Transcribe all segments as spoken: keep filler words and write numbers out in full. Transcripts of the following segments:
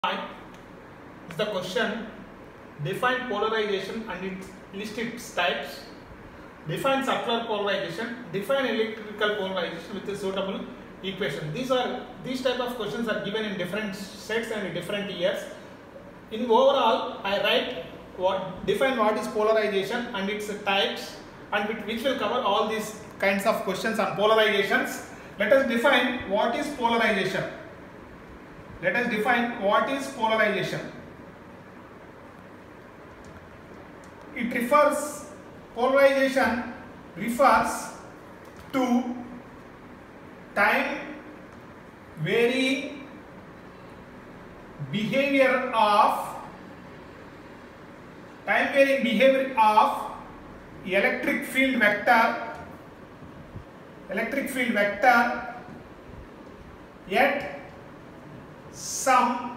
is the question. Define polarization and its list its types. Define circular polarization. Define electrical polarization with a suitable equation. These are these type of questions are given in different sets and in different years. In overall, I write what define what is polarization and its types, and which will cover all these kinds of questions on polarizations. Let us define what is polarization. Let us define what is polarization. It refers, polarization refers to time varying behavior of time varying behavior of electric field vector electric field vector at some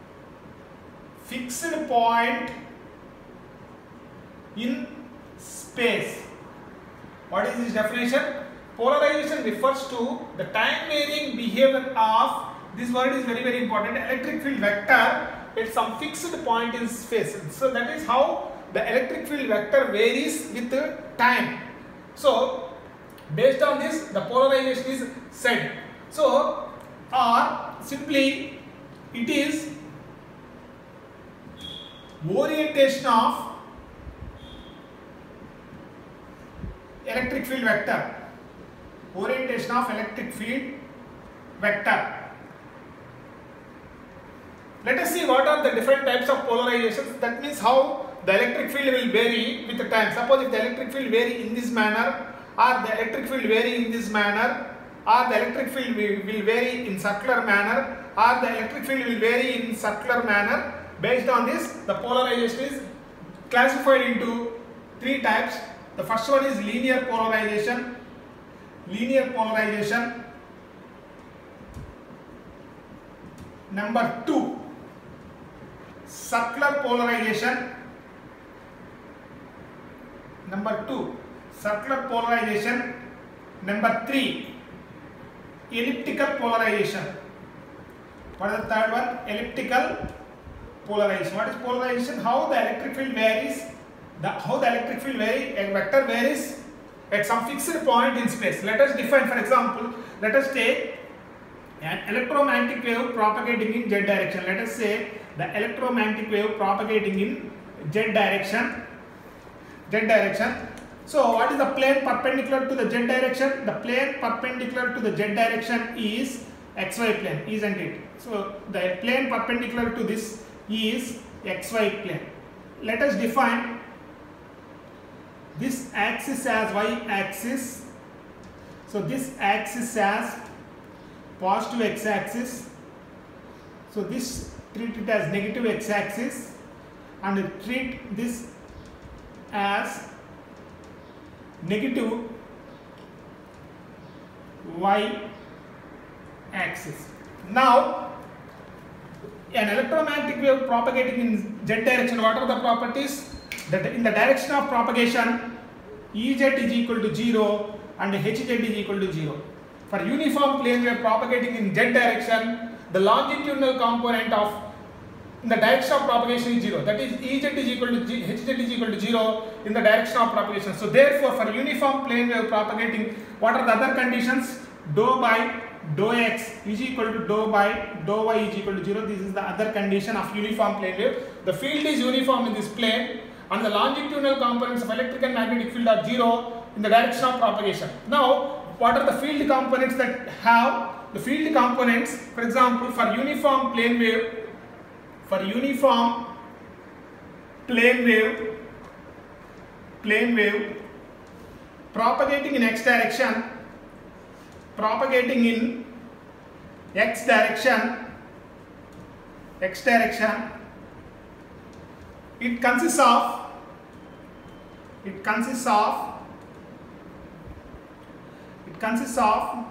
fixed point in space. What is this definition? Polarization refers to the time varying behavior of, this word is very very important, electric field vector at some fixed point in space. So that is how the electric field vector varies with time. So based on this, the polarization is said. So, or simply it is orientation of electric field vector. Orientation of electric field vector. Let us see what are the different types of polarizations. That means how the electric field will vary with the time. Suppose if the electric field vary in this manner, or the electric field vary in this manner, or the electric field will, will vary in circular manner, or the electric field will vary in circular manner. Based on this, the polarization is classified into three types. The first one is linear polarization. Linear polarization. Number two, circular polarization. Number two, circular polarization. Number three, elliptical polarization. What is the third one? Elliptical polarization. What is polarization? How the electric field varies. The, how the electric field varies, a vector varies at some fixed point in space. Let us define, for example, let us take an electromagnetic wave propagating in z direction. Let us say the electromagnetic wave propagating in z direction. Z direction. So, what is the plane perpendicular to the z direction? The plane perpendicular to the z direction is xy plane, isn't it? So, the plane perpendicular to this is xy plane. Let us define this axis as y axis. So, this axis as positive x axis. So, this treat it as negative x axis, and treat this as negative y axis. Now, an electromagnetic wave propagating in z direction, what are the properties? That in the direction of propagation, Ez is equal to zero and Hz is equal to zero. For uniform plane wave propagating in z direction, the longitudinal component of in the direction of propagation is zero. That is, Ez is equal to Hz is equal to zero in the direction of propagation. So therefore, for uniform plane wave propagating, what are the other conditions? Dou by dou x is equal to dou by dou y is equal to zero. This is the other condition of uniform plane wave. The field is uniform in this plane, and the longitudinal components of electric and magnetic field are zero in the direction of propagation. Now, what are the field components that have? The field components, for example, for uniform plane wave, for uniform plane wave, plane wave propagating in x direction, propagating in x direction, x direction, it consists of, it consists of, it consists of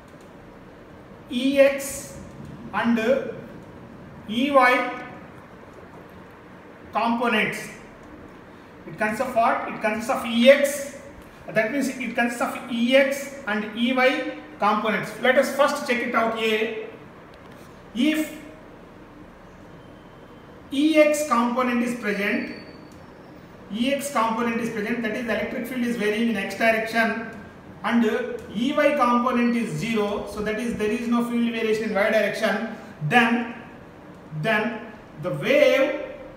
Ex and Ey components. It consists of what? It consists of Ex, that means it consists of Ex and Ey components. Let us first check it out. A, if Ex component is present, Ex component is present, that is the electric field is varying in x direction, and Ey component is zero, so that is there is no field variation in y direction, then then the wave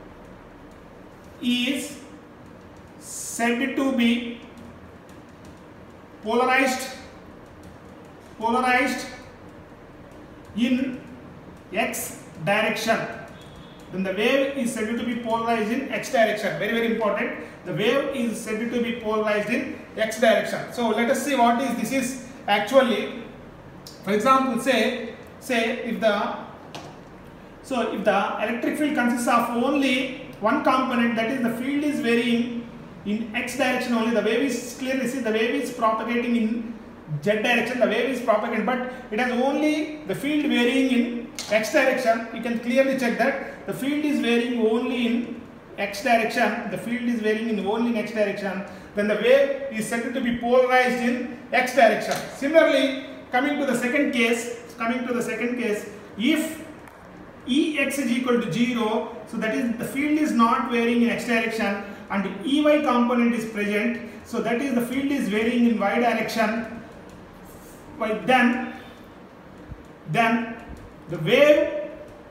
is said to be polarized polarized in x direction. Then the wave is said to be polarized in x direction. Very very important. The wave is said to be polarized in x direction. So let us see what is this is actually. For example, say say if the so if the electric field consists of only one component, that is the field is varying in x direction only, the wave is clearly see the wave is propagating in z direction, the wave is propagating, but it has only the field varying in x direction. You can clearly check that the field is varying only in x direction, the field is varying in only in x direction, then the wave is said to be polarized in x direction. Similarly, coming to the second case, coming to the second case, if Ex is equal to zero, so that is the field is not varying in x direction and Ey component is present, so that is the field is varying in y direction. But then, then the wave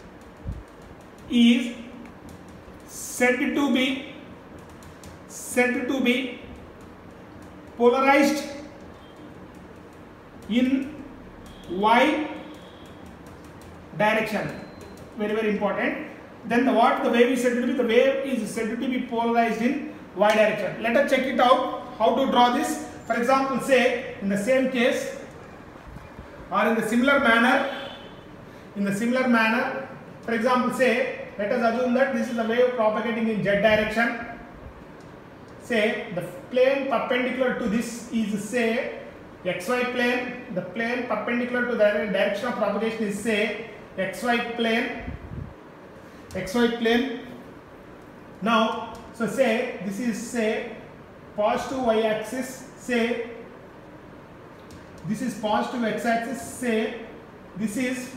is said to be said to be polarized in y direction. Very very important. Then the what the wave is said to be, the wave is said to be polarized in y direction. Let us check it out how to draw this. For example, say in the same case or in the similar manner, in the similar manner, for example, say let us assume that this is the wave propagating in z direction. Say the plane perpendicular to this is say xy plane, the plane perpendicular to the direction of propagation is say xy plane, xy plane. Now, so say this is say positive y axis, say this is positive x axis, say this is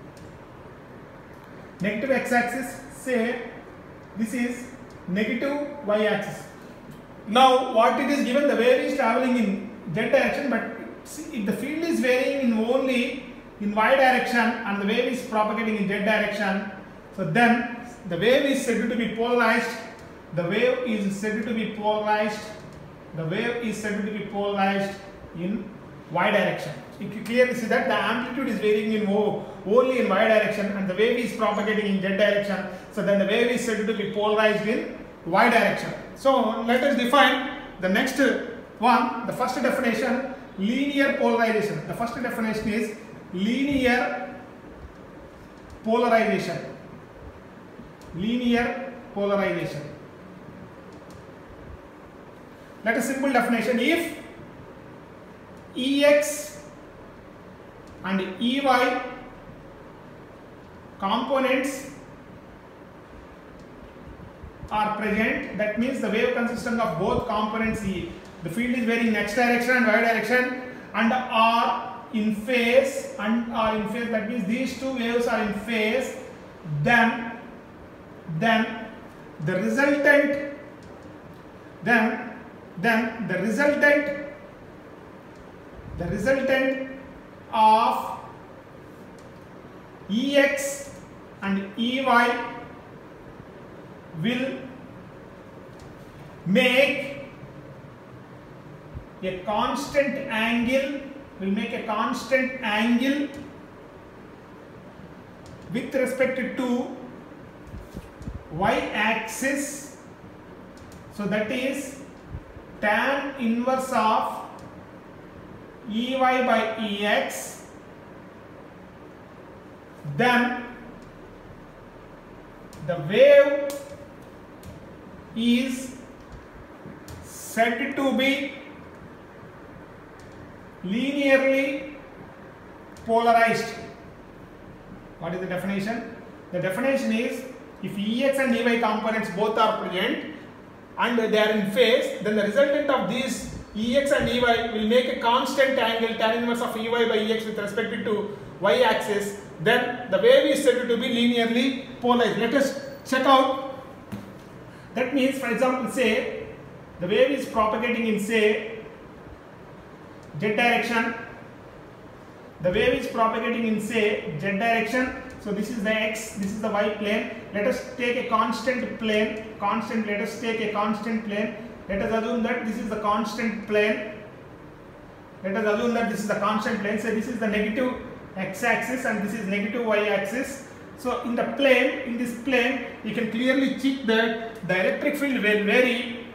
negative x axis, say this is negative y axis. Now what it is given, the wave is traveling in z direction, but see, if the field is varying in only in y direction and the wave is propagating in z direction, so then the wave is said to be polarized, the wave is said to be polarized, the wave is said to be polarized in y direction. You can clearly see that the amplitude is varying in o, only in y direction and the wave is propagating in z direction, so then the wave is said to be polarized in y direction. So let us define the next one, the first definition, linear polarization. The first definition is linear polarization. Linear polarization. Let a simple definition. If Ex and Ey components are present, that means the wave consisting of both components E, the field is varying in x direction and y direction and are in phase and are in phase, that means these two waves are in phase, then then the resultant then then the resultant the resultant of Ex and Ey will make a constant angle will make a constant angle with respect to y axis, so that is tan inverse of Ey by Ex, then the wave is said to be linearly polarized. What is the definition? The definition is if Ex and Ey components both are present and they are in phase, then the resultant of these Ex and Ey will make a constant angle tan inverse of Ey by Ex with respect to y axis, then the wave is said to be linearly polarized. Let us check out. That means, for example, say the wave is propagating in say z direction. The wave is propagating in say z direction. So this is the x, this is the y plane. Let us take a constant plane. Constant. Let us take a constant plane. Let us assume that this is the constant plane. Let us assume that this is the constant plane. So this is the negative x-axis and this is negative y-axis. So in the plane, in this plane, you can clearly check that the electric field will vary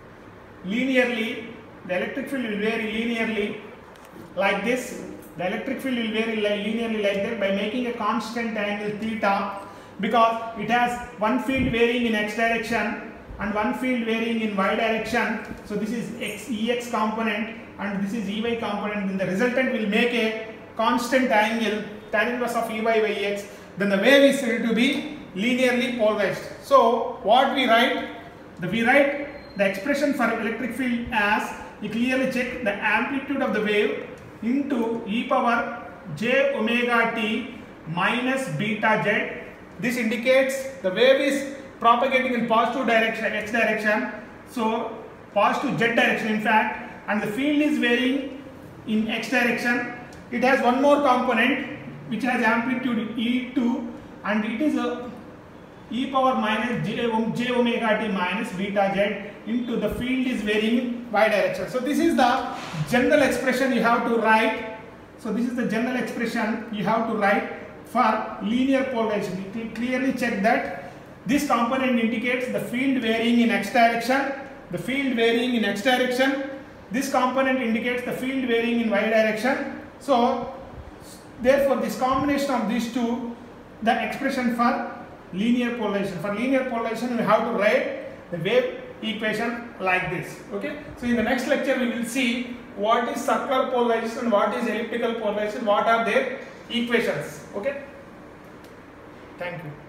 linearly. The electric field will vary linearly like this. The electric field will vary linearly like that by making a constant angle theta, because it has one field varying in x direction and one field varying in y direction. So this is x, Ex component and this is Ey component. Then the resultant will make a constant angle tan inverse of Ey by x. Then the wave is said to be linearly polarized. So what we write? The, we write the expression for electric field as, you clearly check the amplitude of the wave into e power j omega t minus beta z. This indicates the wave is propagating in positive direction, x direction. So positive z direction in fact, and the field is varying in x direction. It has one more component which has amplitude e two, and it is a e power minus j, j omega t minus beta z into the field is varying in y direction. So this is the general expression you have to write. So this is the general expression you have to write for linear polarization. You clearly check that this component indicates the field varying in x direction, the field varying in x direction. This component indicates the field varying in y direction. So therefore this combination of these two, the expression for linear polarization. For linear polarization we have to write the wave equation like this. Okay. So in the next lecture we will see what is circular polarization, what is elliptical polarization, what are their equations. Okay. Thank you.